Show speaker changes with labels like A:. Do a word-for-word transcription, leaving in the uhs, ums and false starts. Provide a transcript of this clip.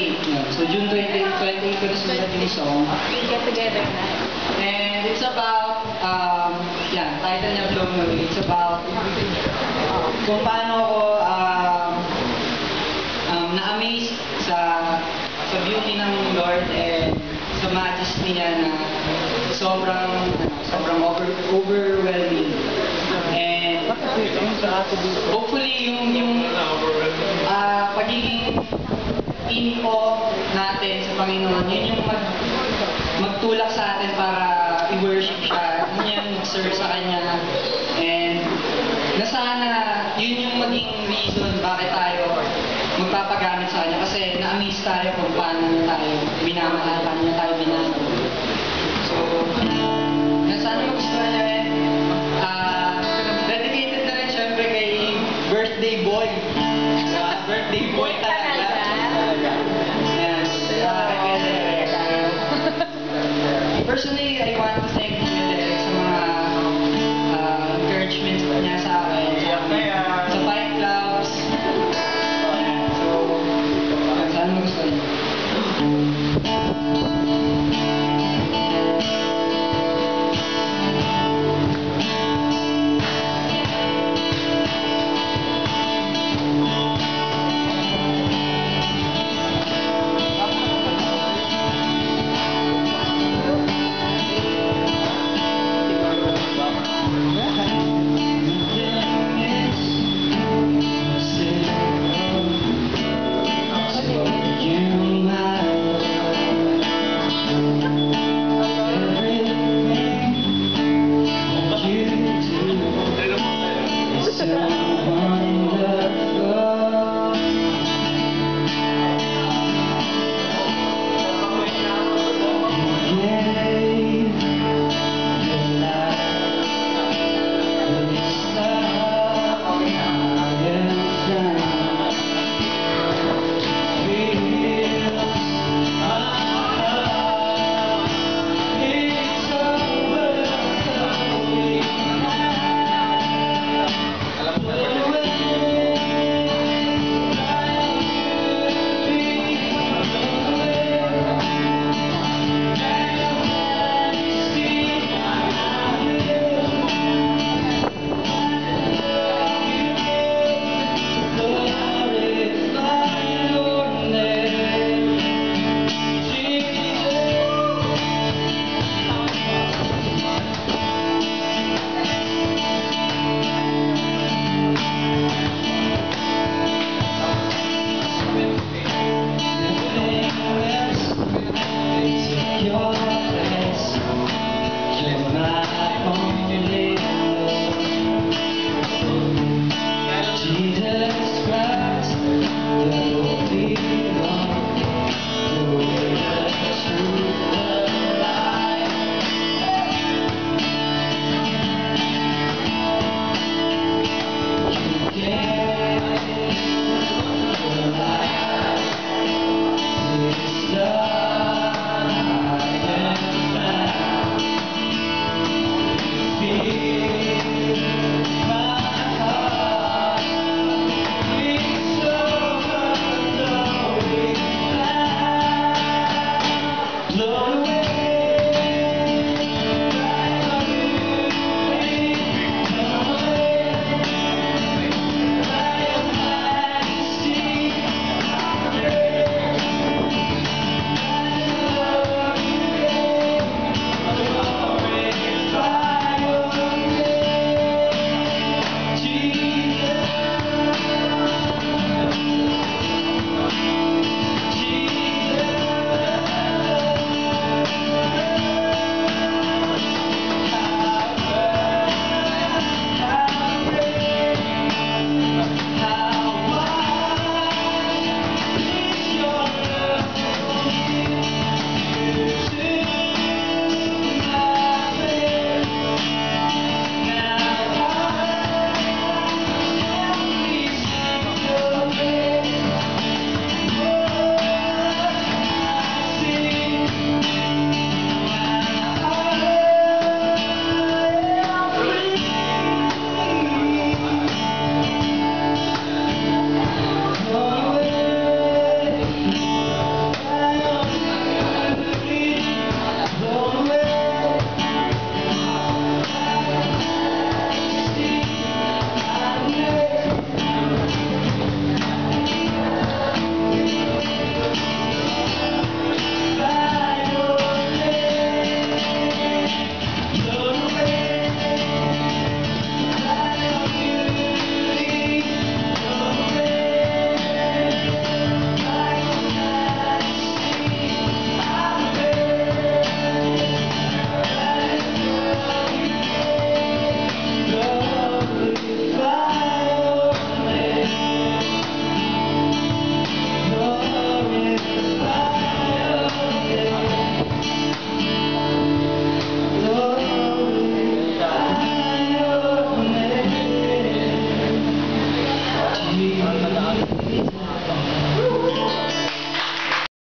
A: twenty-eight yun. So June twentieth, twenty-eight ko na sinulat yung song.
B: Get together na.
A: And it's about, um, yan, title niya Blow Me Away. It's about kung paano ako um, um, na-amaze sa sa beauty ng Lord and sa majesty niya na sobrang ano, sobrang over, overwhelming. And hopefully yung yung uh, pagiging info natin sa Panginoon, yun yung mag, magtulak sa atin para i-worship siya, yun yung mag-serve sa Kanya. And na sana yun yung maging reason bakit tayo magpapagamit sa Kanya. Kasi na-amaze tayo kung paano na tayo minamahal, paano na tayo minamahal. So, yan, sana magustuhan niya rin. Uh, dedicated na rin syempre kay birthday boy. Uh, birthday boy talaga. Yan. Personally, I want to thank you, Derek, sa mga uh, encouragements niya sa akin. Sa Fight Clubs. Yan. So, yan, sana magustuhan niya.